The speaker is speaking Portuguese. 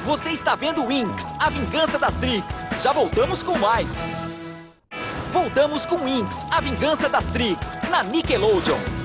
Você está vendo Winx, a vingança das Trix. Já voltamos com mais. Voltamos com Winx, a vingança das Trix, na Nickelodeon.